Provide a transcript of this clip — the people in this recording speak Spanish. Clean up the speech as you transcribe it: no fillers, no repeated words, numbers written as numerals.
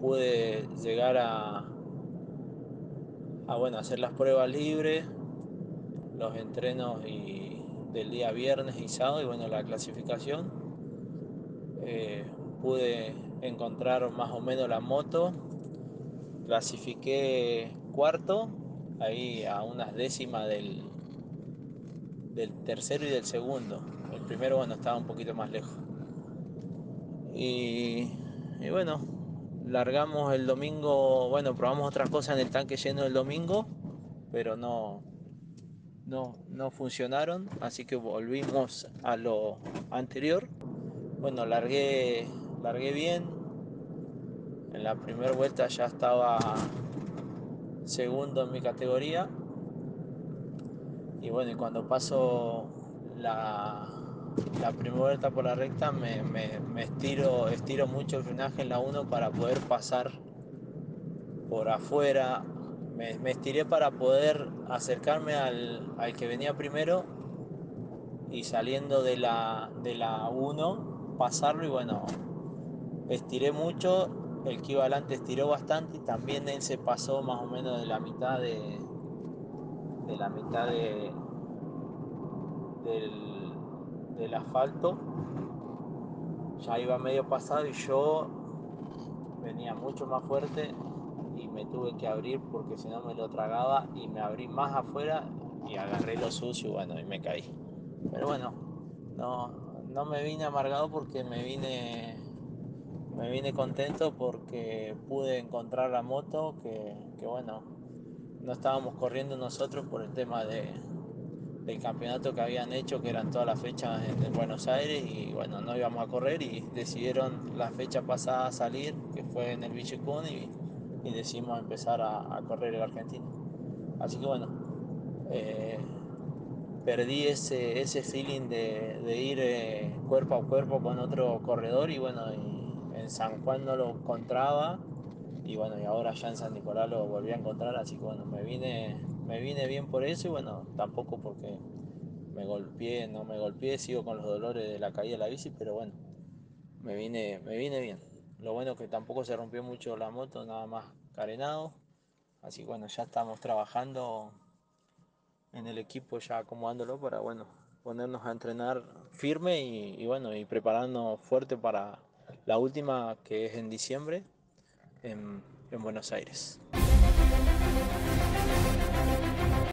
pude llegar bueno, hacer las pruebas libres, los entrenos del día viernes y sábado y bueno, la clasificación. Pude encontrar más o menos la moto, clasifiqué cuarto, ahí a unas décimas del tercero y del segundo. El primero, bueno, estaba un poquito más lejos. Y bueno, largamos el domingo, bueno, probamos otras cosas en el tanque lleno el domingo, pero no funcionaron, así que volvimos a lo anterior. Bueno, largué bien. En la primera vuelta ya estaba segundo en mi categoría. Y bueno, y cuando paso la primera vuelta por la recta me estiro mucho el frenaje en la uno para poder pasar por afuera. Me estiré para poder acercarme al que venía primero y saliendo de la uno pasarlo y bueno, estiré mucho, el que iba adelante estiró bastante y también él se pasó más o menos de la mitad de la mitad del, del asfalto, ya iba medio pasado y yo venía mucho más fuerte y me tuve que abrir porque si no me lo tragaba y me abrí más afuera y agarré lo sucio y bueno, y me caí. Pero bueno, no me vine amargado porque me vine contento porque pude encontrar la moto que bueno, no estábamos corriendo nosotros por el tema del campeonato que habían hecho, que eran todas las fechas en Buenos Aires y bueno, no íbamos a correr y decidieron la fecha pasada salir, que fue en el Villicún y decidimos empezar a correr el argentino. Así que bueno, eh, perdí ese feeling de ir cuerpo a cuerpo con otro corredor y bueno, y en San Juan no lo encontraba y bueno, y ahora ya en San Nicolás lo volví a encontrar, así que bueno, me vine bien por eso y bueno, tampoco porque me golpeé, no me golpeé, sigo con los dolores de la caída de la bici, pero bueno, me vine bien. Lo bueno es que tampoco se rompió mucho la moto, nada más carenado, así que bueno, ya estamos trabajando en el equipo ya acomodándolo para bueno, ponernos a entrenar firme y bueno, y prepararnos fuerte para la última que es en diciembre en Buenos Aires.